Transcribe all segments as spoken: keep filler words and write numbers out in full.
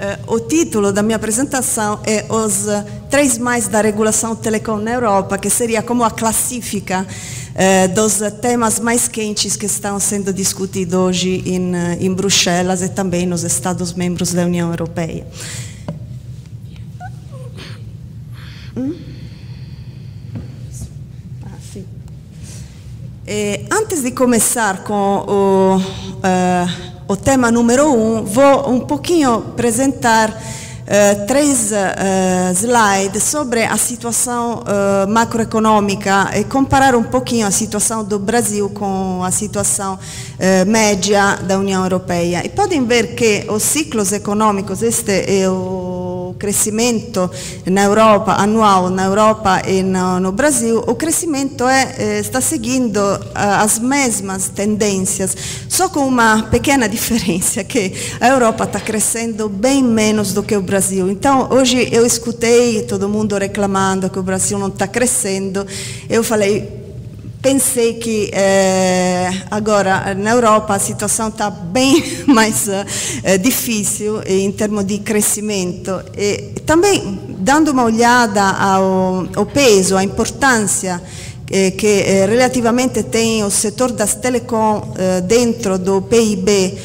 Uh, o título da minha apresentação é Os uh, Três Mais da Regulação Telecom na Europa, que seria como a classifica uh, dos uh, temas mais quentes que estão sendo discutidos hoje em, uh, em Bruxelas e também nos Estados-membros da União Europeia. Hum? Ah, sim. E, antes de começar com o... Uh, o tema número um, vou um pouquinho apresentar uh, três uh, slides sobre a situação uh, macroeconômica e comparar um pouquinho a situação do Brasil com a situação uh, média da União Europeia. E podem ver que os ciclos econômicos, este é o crescimento na Europa, anual na Europa e no, no Brasil, o crescimento é, está seguindo uh, as mesmas tendências, só com uma pequena diferença, que a Europa está crescendo bem menos do que o Brasil. Então, hoje eu escutei todo mundo reclamando que o Brasil não está crescendo. Eu falei, pensei que eh, agora na Europa a situação está bem mais eh, difícil em termos de crescimento. E também dando uma olhada ao, ao peso, à importância eh, que eh, relativamente tem o setor das telecom eh, dentro do P I B,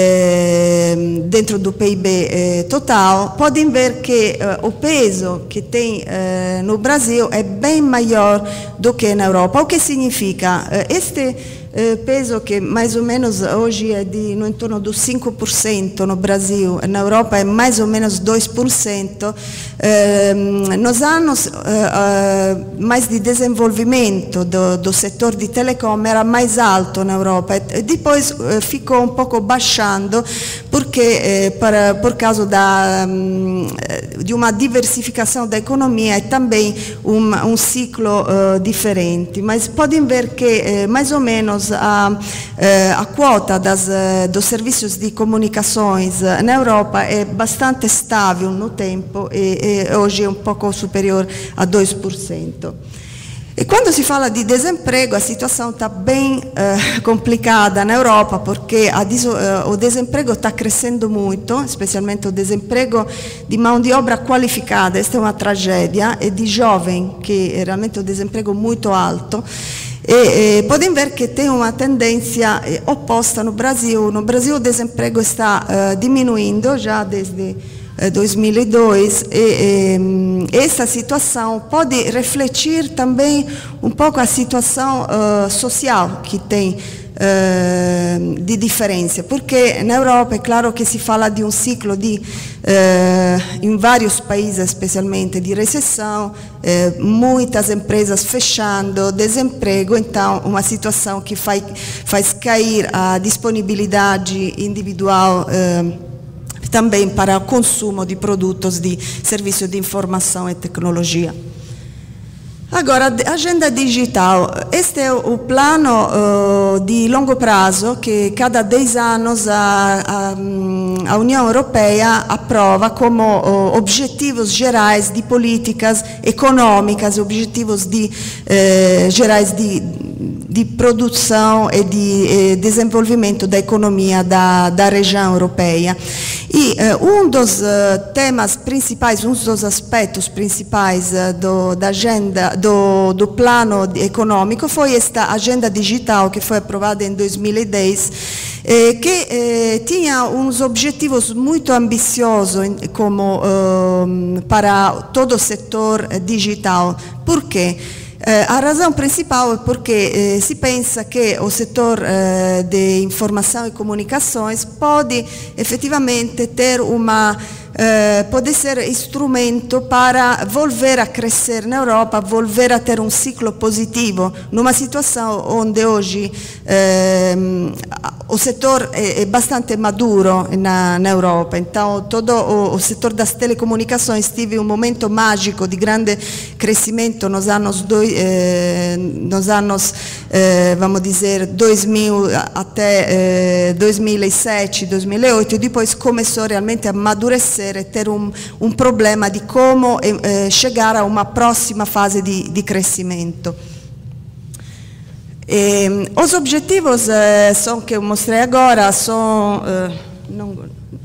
eh, dentro do P I B eh, total, podem ver que eh, o peso que tem eh, no Brasil é bem maior do que na Europa. O que significa? Eh, este eh, peso que mais ou menos hoje é de no entorno do cinco por cento no Brasil, na Europa é mais ou menos dois por cento, eh, nos anos eh, mais de desenvolvimento do, do setor de telecom era mais alto na Europa e depois eh, ficou um pouco baixando porque eh, para, por causa da, um, de uma diversificação da economia e também um, um ciclo uh, diferente. Mas podem ver que eh, mais ou menos a, a quota das, dos serviços de comunicações na Europa é bastante estável no tempo e, e hoje é um pouco superior a dois por cento. E quando se fala de desemprego, a situação está bem uh, complicada na Europa, porque a, uh, o desemprego está crescendo muito, especialmente o desemprego de mão de obra qualificada. Esta é uma tragédia, e de jovem, que é realmente um desemprego muito alto. E, e podem ver que tem uma tendência eh, oposta no Brasil. No Brasil o desemprego está uh, diminuindo já desde uh, dois mil e dois e, e essa situação pode refletir também um pouco a situação uh, social que tem Uh, de diferença, porque na Europa é claro que se fala de um ciclo de, uh, em vários países especialmente, de recessão, uh, muitas empresas fechando, desemprego, então uma situação que faz, faz cair a disponibilidade individual uh, também para o consumo de produtos de serviço de informação e tecnologia. Agora, agenda digital. Este é o plano uh, de longo prazo que cada dez anos a, a, a União Europeia aprova como uh, objetivos gerais de políticas econômicas, objetivos de, uh, gerais de, de produção e de eh, desenvolvimento da economia da, da região europeia. E uh, um dos uh, temas principais, um dos aspectos principais uh, do, da agenda, do, do plano econômico foi esta agenda digital que foi aprovada em dois mil e dez, eh, que eh, tinha uns objetivos muito ambiciosos como, uh, para todo o setor digital. Por quê? Eh, a razão principal é porque eh, se pensa que o setor eh, de informação e comunicações pode efetivamente ter uma eh, pode ser instrumento para volver a crescer na Europa, volver a ter um ciclo positivo numa situação onde hoje eh, o setor é, é bastante maduro na, na Europa. Então todo o, o setor das telecomunicações teve um momento mágico de grande crescimento nos anos dois, eh, nos anos eh, vamos dizer dois mil até eh, dois mil e sete, dois mil e oito, e depois começou realmente a amadurecer e ter um, um problema de como eh, chegar a uma próxima fase de, de crescimento. E, os objetivos eh, são, que eu mostrei agora são, eh, não,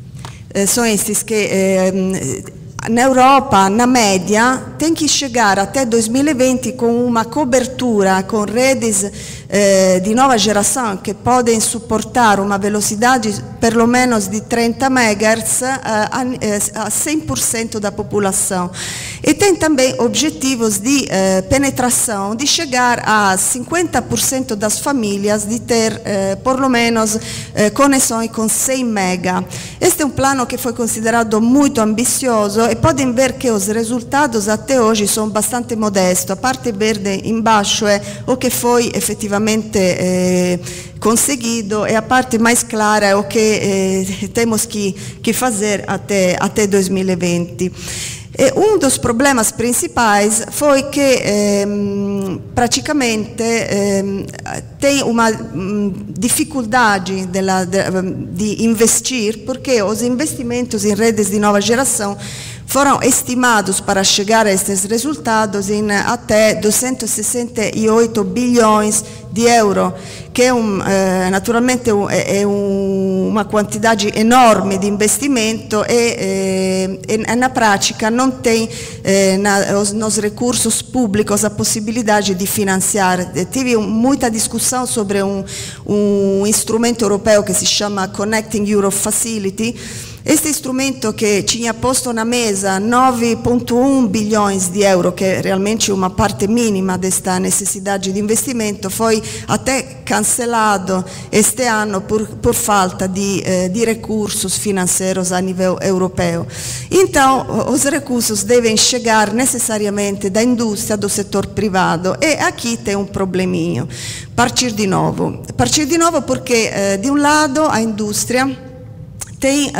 eh, são estes que eh, na Europa, na média, tem que chegar até dois mil e vinte com uma cobertura com redes eh, de nova geração que podem suportar uma velocidade pelo menos de trinta megahertz eh, a, a cem por cento da população. E tem também objetivos de eh, penetração, de chegar a cinquenta por cento das famílias de ter eh, por lo menos eh, conexões com cem mega. Este é um plano que foi considerado muito ambicioso e podem ver que os resultados até hoje são bastante modestos. A parte verde embaixo é o que foi efetivamente eh, conseguido e a parte mais clara é o que eh, temos que, que fazer até, até dois mil e vinte. E um dos problemas principais foi que eh, praticamente eh, tem uma um, dificuldade della, de, de investir, porque os investimentos em redes de nova geração foram estimados para chegar a estes resultados em até duzentos e sessenta e oito bilhões de euro, que é um, eh, naturalmente é, é um, uma quantidade enorme de investimento e, eh, e na prática não tem eh, na, os, nos recursos públicos a possibilidade de financiar. Tive muita discussão sobre um, um instrumento europeu que se chama Connecting Europe Facility. Este instrumento que tinha posto na mesa nove vírgula um bilhões de euro, que é realmente uma parte mínima desta necessidade de investimento, foi até cancelado este ano por, por falta de, eh, de recursos financeiros a nível europeu. Então, os recursos devem chegar necessariamente da indústria, do setor privado, e aqui tem um probleminho. Partir de novo. Partir de novo porque, eh, de um lado, a indústria tem uh,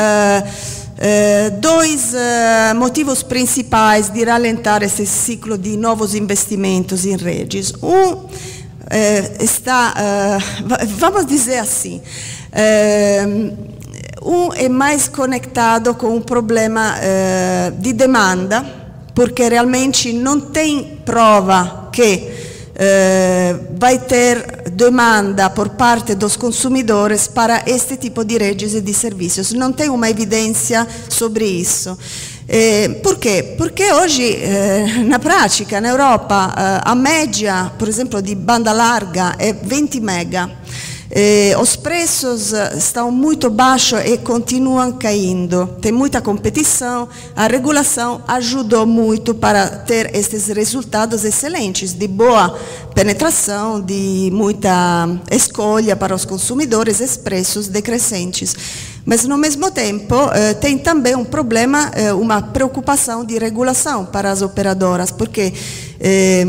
uh, dois uh, motivos principais de ralentar esse ciclo de novos investimentos em redes. Um uh, está, uh, vamos dizer assim, uh, um é mais conectado com um problema uh, de demanda, porque realmente não tem prova que Uh, vai ter demanda por parte dos consumidores para este tipo de redes e de serviços. Não tem uma evidência sobre isso. Eh, por quê? Porque hoje, eh, na prática, na Europa, eh, a média, por exemplo, de banda larga é vinte mega. Eh, os preços estão muito baixos e continuam caindo. Tem muita competição, a regulação ajudou muito para ter estes resultados excelentes, de boa penetração, de muita escolha para os consumidores e preços decrescentes. Mas, no mesmo tempo, eh, tem também um problema, eh, uma preocupação de regulação para as operadoras, porque eh,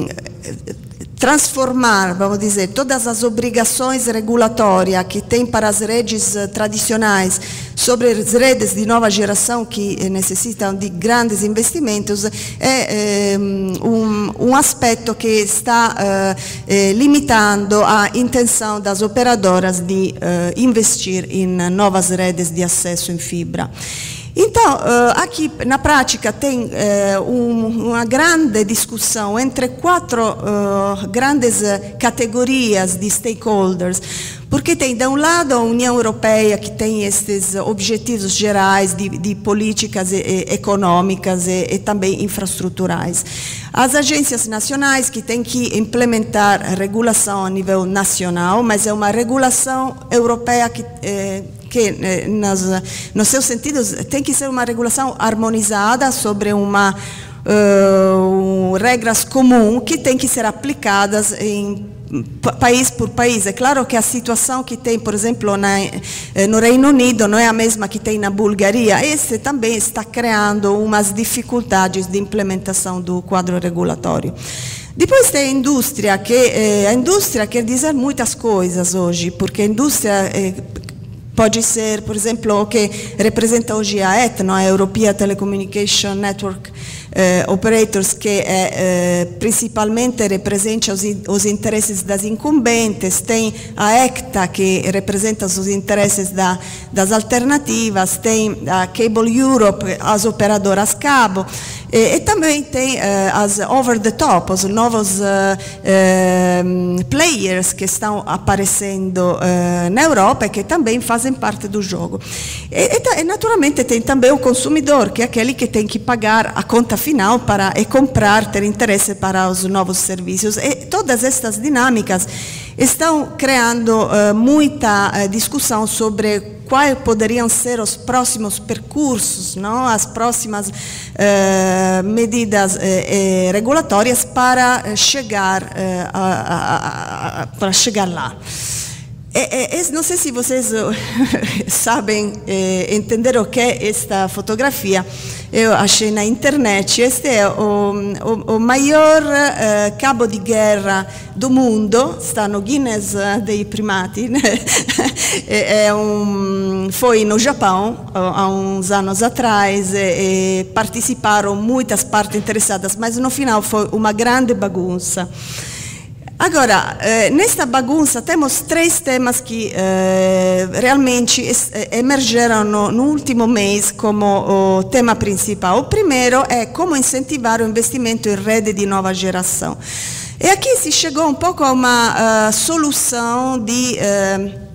transformar, vamos dizer, todas as obrigações regulatórias que tem para as redes uh, tradicionais sobre as redes de nova geração que eh, necessitam de grandes investimentos é eh, um, um aspecto que está uh, eh, limitando a intenção das operadoras de uh, investir em novas redes de acesso em fibra. Então, aqui na prática tem um, uma grande discussão entre quatro uh, grandes categorias de stakeholders, porque tem, de um lado, a União Europeia, que tem estes objetivos gerais de, de políticas e, e, econômicas e, e também infraestruturais. As agências nacionais, que têm que implementar a regulação a nível nacional, mas é uma regulação europeia que eh, que nos, nos seus sentidos tem que ser uma regulação harmonizada sobre uma uh, regras comuns que tem que ser aplicadas em país por país. É claro que a situação que tem, por exemplo, na, no Reino Unido não é a mesma que tem na Bulgária. Esse também está criando umas dificuldades de implementação do quadro regulatório. Depois tem a indústria, que eh, a indústria quer dizer muitas coisas hoje, porque a indústria eh, pode ser, por exemplo, o que representa hoje a ETNO, a European Telecommunication Network eh, Operators, que é, eh, principalmente representa os, os interesses das incumbentes, tem a ECTA, que representa os interesses da, das alternativas, tem a Cable Europe, as operadoras cabo, E, e também tem uh, as over the top, os novos uh, uh, players que estão aparecendo uh, na Europa e que também fazem parte do jogo. E, e, e naturalmente tem também o consumidor, que é aquele que tem que pagar a conta final para e comprar, ter interesse para os novos serviços. E todas estas dinâmicas estão criando uh, muita uh, discussão sobre quais poderiam ser os próximos percursos, não? As próximas uh, medidas uh, uh, regulatórias para chegar, uh, a, a, a, para chegar lá. É, é, não sei se vocês sabem é, entender o que é esta fotografia. Eu achei na internet. Este é o, o, o maior é, cabo de guerra do mundo. Está no Guinness dei Primati. é, é um, foi no Japão há uns anos atrás. E, e participaram muitas partes interessadas, mas no final foi uma grande bagunça. Agora, eh, nesta bagunça temos três temas que eh, realmente es, emergeram no, no último mês como o tema principal. O primeiro é como incentivar o investimento em rede de nova geração. E aqui se chegou um pouco a uma uh, solução de... Uh,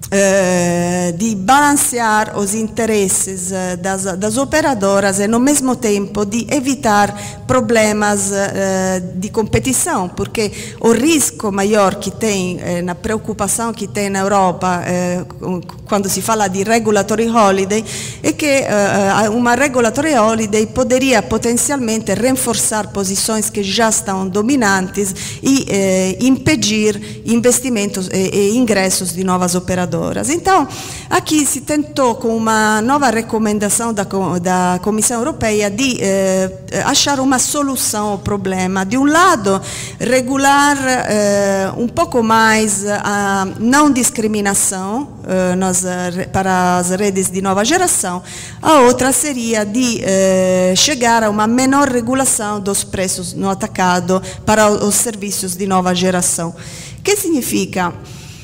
Uh, de balancear os interesses uh, das, das operadoras e, no mesmo tempo, de evitar problemas uh, de competição, porque o risco maior que tem, uh, na preocupação que tem na Europa, uh, quando se fala de regulatory holiday, é que uh, uma regulatory holiday poderia potencialmente reforçar posições que já estão dominantes e uh, impedir investimentos e, e ingressos de novas operadoras. Então, aqui se tentou, com uma nova recomendação da, da Comissão Europeia, de eh, achar uma solução ao problema. De um lado, regular eh, um pouco mais a não discriminação eh, nas, para as redes de nova geração. A outra seria de eh, chegar a uma menor regulação dos preços no atacado para os serviços de nova geração. O que significa?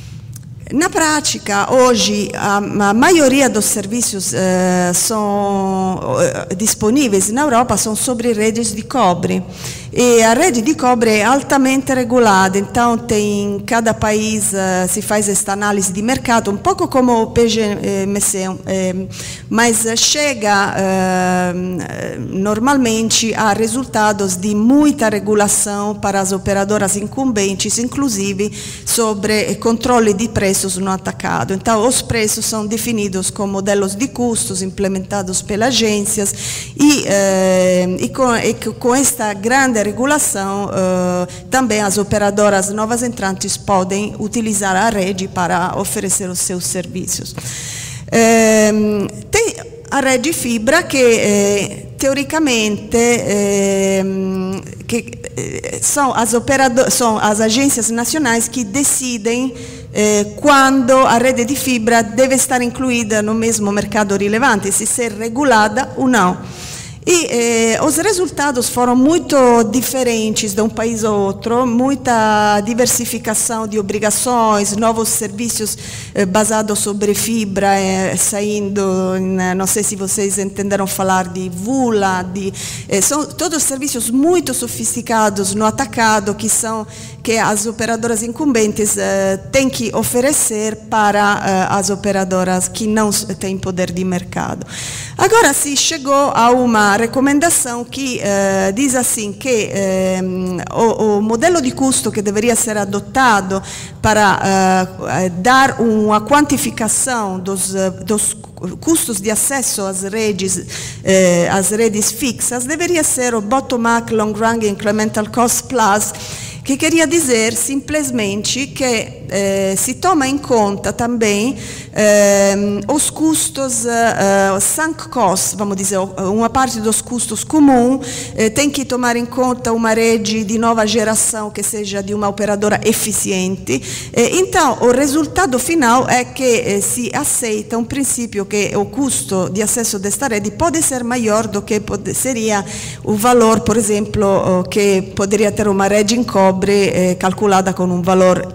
Na prática, hoje, a, a maioria dos serviços eh, são, eh, disponíveis na Europa são sobre redes de cobre. E a rede de cobre é altamente regulada, então tem, em cada país uh, se faz esta análise de mercado, um pouco como o P G M C, eh, mas chega uh, normalmente a resultados de muita regulação para as operadoras incumbentes, inclusive sobre controle de preços no atacado. Então, os preços são definidos com modelos de custos implementados pelas agências e, eh, e, com, e com esta grande regulação, uh, também as operadoras novas entrantes podem utilizar a rede para oferecer os seus serviços. Um, tem a rede fibra que, eh, teoricamente, eh, que, eh, são, as são as agências nacionais que decidem eh, quando a rede de fibra deve estar incluída no mesmo mercado relevante, se ser regulada ou não. E eh, os resultados foram muito diferentes de um país ao outro, muita diversificação de obrigações, novos serviços eh, basados sobre fibra, eh, saindo, né, não sei se vocês entenderam falar de VULA, de, eh, são todos serviços muito sofisticados no atacado que são que as operadoras incumbentes eh, têm que oferecer para eh, as operadoras que não têm poder de mercado. Agora se chegou a uma recomendação que eh, diz assim que eh, o, o modelo de custo que deveria ser adotado para eh, dar uma quantificação dos, dos custos de acesso às redes, eh, às redes fixas deveria ser o Bottom-up Long Run Incremental Cost Plus, que queria dizer simplesmente que eh, se toma em conta também eh, os custos, eh, sunk costs, vamos dizer, uma parte dos custos comum, eh, tem que tomar em conta uma rede de nova geração que seja de uma operadora eficiente. Eh, então, o resultado final é que eh, se aceita um princípio que o custo de acesso desta rede pode ser maior do que pode, seria o valor, por exemplo, que poderia ter uma rede em cobre Eh, calculada con un valore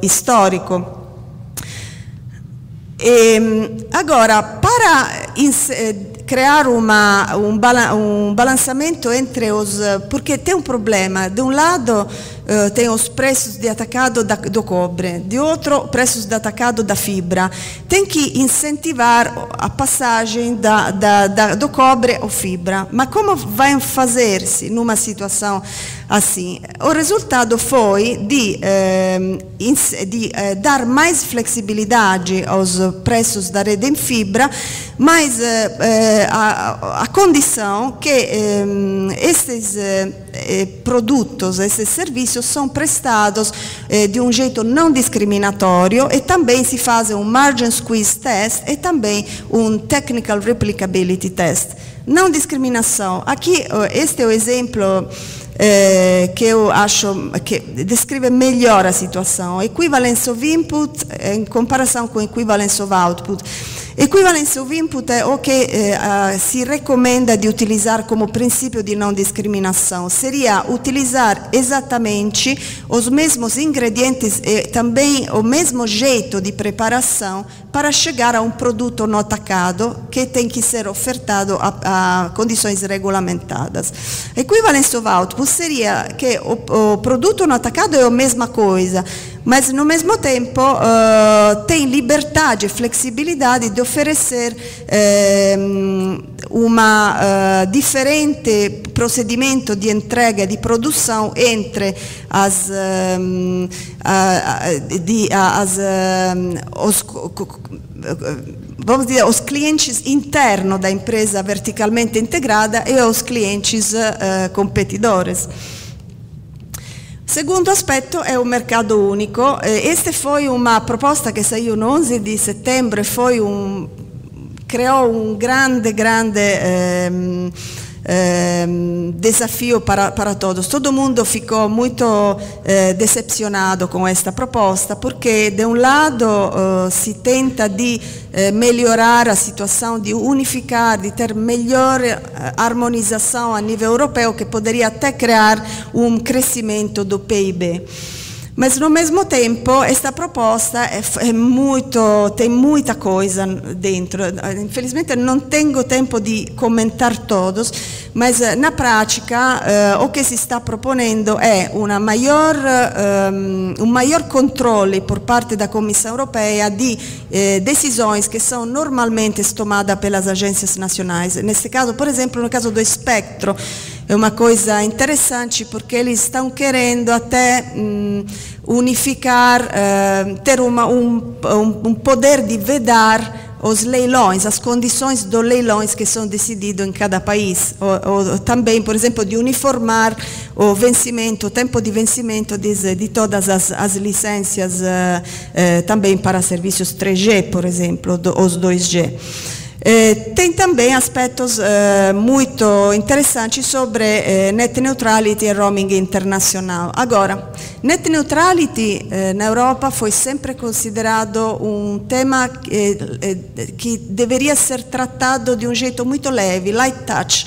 storico. E, agora, para eh, criar uma, um, bala, um balanceamento entre os... Porque tem um problema. De um lado, uh, tem os preços de atacado da, do cobre, de outro, preços de atacado da fibra. Tem que incentivar a passagem da, da, da, do cobre ou fibra. Mas como vai fazer-se numa situação assim? O resultado foi de, eh, de eh, dar mais flexibilidade aos preços da rede em fibra, mas eh, a, a condição que eh, esses eh, produtos, esses serviços são prestados eh, de um jeito não discriminatório e também se faz um margin squeeze test e também um technical replicability test. Não discriminação. Aqui, este é o exemplo Eh, che io acho che descrive melhor a situação. Equivalence of input in comparação com equivalence of output. Equivalence of input é o que eh, uh, se recomenda de utilizar como princípio de não discriminação. Seria utilizar exatamente os mesmos ingredientes e também o mesmo jeito de preparação para chegar a um produto no atacado que tem que ser ofertado a, a condições regulamentadas. Equivalence of output seria que o, o produto no atacado é a mesma coisa, mas no mesmo tempo uh, tem liberdade e flexibilidade de oferecer um, uma uh, diferente procedimento de entrega de produção entre as, um, uh, de, uh, as um, os, vamos dizer, os clientes internos da empresa verticalmente integrada e os clientes uh, competidores. Segundo aspetto è un mercato unico. Questa foi uma proposta che saiu no onze di settembre, foi um, creò un grande, grande ehm, ehm, desafio para, para todos. Todo mundo ficou muito eh, decepcionado com esta proposta, porque de um lado uh, se tenta de eh, melhorar a situação, de unificar, de ter melhor uh, harmonização a nível europeu, que poderia até criar um crescimento do P I B. Mas no mesmo tempo esta proposta é, é muito, tem muita coisa dentro. Infelizmente não tenho tempo de comentar todos, mas na prática uh, o que se está proponendo é uma maior, um, um maior controle por parte da Comissão Europeia de eh, decisões que são normalmente tomadas pelas agências nacionais. Nesse caso, por exemplo, no caso do espectro, é uma coisa interessante porque eles estão querendo até hum, unificar, uh, ter uma, um, um, um poder de vedar os leilões, as condições dos leilões que são decididos em cada país. Ou, ou também, por exemplo, de uniformar o vencimento, o tempo de vencimento de, de todas as, as licenças, uh, uh, também para serviços três G, por exemplo, do, os dois G. Eh, tem também aspectos eh, muito interessantes sobre eh, net neutrality e roaming internacional. Agora, net neutrality eh, na Europa foi sempre considerado um tema eh, eh, que deveria ser tratado de um jeito muito leve, light touch.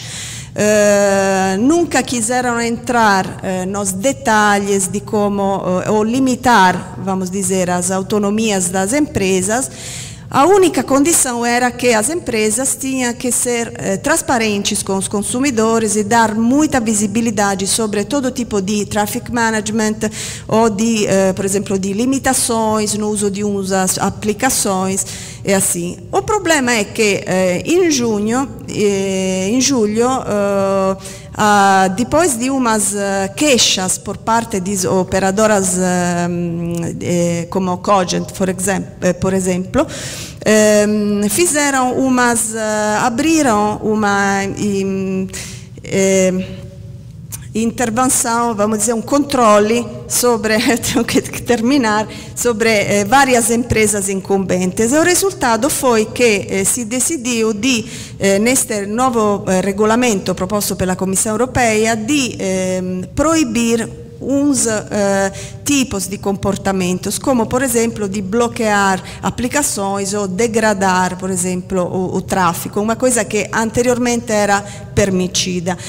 Uh, nunca quiseram entrar uh, nos detalhes de como, uh, ou limitar, vamos dizer, as autonomias das empresas. A única condição era que as empresas tinham que ser eh, transparentes com os consumidores e dar muita visibilidade sobre todo tipo de traffic management ou de, eh, por exemplo, de limitações no uso de umas aplicações e assim. O problema é que eh, em junho, eh, em julho, eh, Uh, depois de umas uh, queixas por parte de operadoras uh, eh, como Cogent, por exemplo, eh, por exemplo eh, fizeram umas, uh, abriram uma um, eh, intervenção, vamos dizer, um controle sobre, tenho que terminar, sobre eh, várias empresas incumbentes. E o resultado foi que eh, se decidiu de, eh, neste novo eh, regolamento proposto pela Comissão Europeia, de eh, proibir uns uh, tipos de comportamentos, como, por exemplo, de bloquear aplicações ou degradar, por exemplo, o, o tráfego, uma coisa que anteriormente era permitida.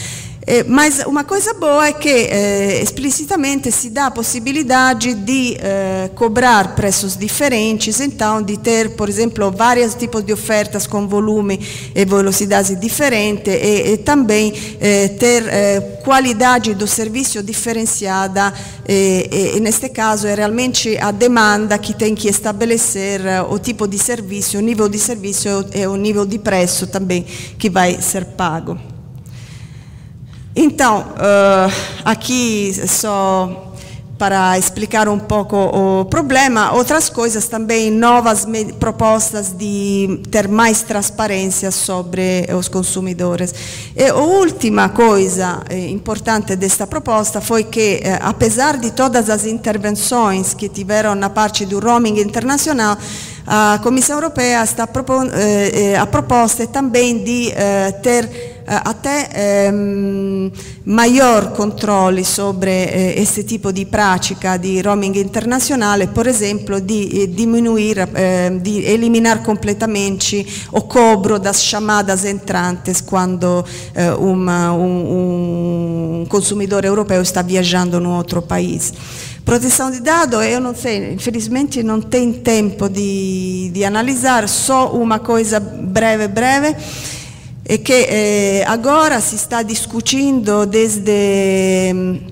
Eh, mas uma coisa boa é que eh, explicitamente se dá a possibilidade de eh, cobrar preços diferentes, então de ter, por exemplo, vários tipos de ofertas com volume e velocidade diferente e, e também eh, ter eh, qualidade do serviço diferenciada e, e, e neste caso é realmente a demanda que tem que estabelecer uh, o tipo de serviço, o nível de serviço e o nível de preço também que vai ser pago. Então, uh, aqui só para explicar um pouco o problema, outras coisas também, novas propostas de ter mais transparência sobre os consumidores. E a última coisa importante desta proposta foi que, eh, apesar de todas as intervenções que tiveram na parte do roaming internacional, a Comissão Europeia está propondo, eh, a proposta é também de eh, ter até ehm, maior controle sobre eh, esse tipo di pratica di roaming internazionale, per esempio di eh, diminuir, eh, di eliminar completamente o cobro das chamadas entrantes quando eh, uma, um, um consumidor europeu está viajando em outro país. Proteção de dados, eu não sei, infelizmente não tem tempo de, de analisar, só uma coisa breve, breve, è che eh, agora si sta discutendo desde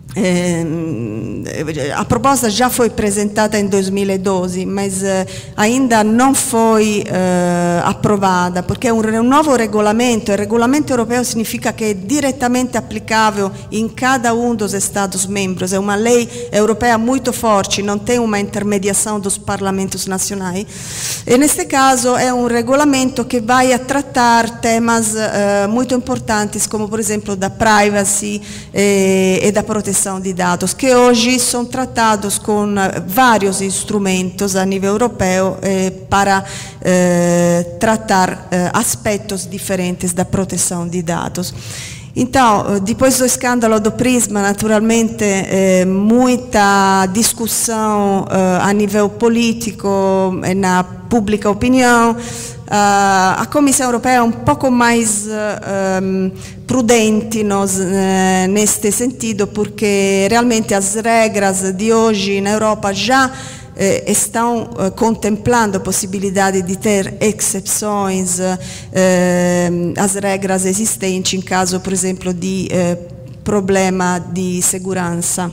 eh, a proposta já foi apresentada em dois mil e doze, mas eh, ainda não foi eh, approvada, porque é um, um novo regolamento. O regolamento europeu significa que é diretamente aplicável em cada um dos Estados membros. É uma lei europeia muito forte, não tem uma intermediação dos parlamentos nacionais. E neste caso é um regulamento que vai a tratar temas eh, muito importantes, como por exemplo da privacy eh, e da proteção de dados, que hoje são tratados com vários instrumentos a nível europeu eh, para eh, tratar eh, aspectos diferentes da proteção de dados. Então, depois do escândalo do Prisma, naturalmente, eh, muita discussão eh, a nível político e na pública opinião. Uh, a Comissão Europeia é um pouco mais uh, um, prudente nos, uh, neste sentido, porque realmente as regras de hoje na Europa já uh, estão uh, contemplando a possibilidade de ter exceções uh, uh, às regras existentes em caso, por exemplo, de uh, problema de segurança.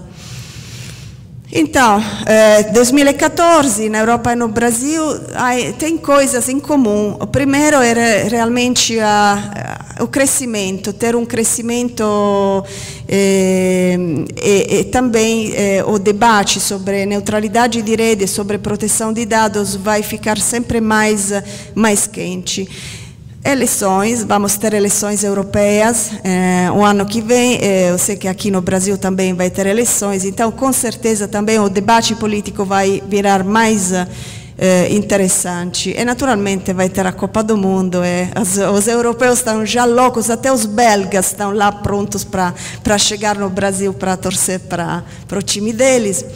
Então, eh, dois mil e quatorze, na Europa e no Brasil, hay, tem coisas em comum. O primeiro era realmente a, a, o crescimento, ter um crescimento eh, e, e também eh, o debate sobre neutralidade de rede, sobre proteção de dados vai ficar sempre mais, mais quente. Eleições, vamos ter eleições europeias eh, o ano que vem, eh, eu sei que aqui no Brasil também vai ter eleições, então com certeza também o debate político vai virar mais eh, interessante e naturalmente vai ter a Copa do Mundo e as, os europeus estão já loucos, até os belgas estão lá prontos para chegar no Brasil para torcer para o time deles.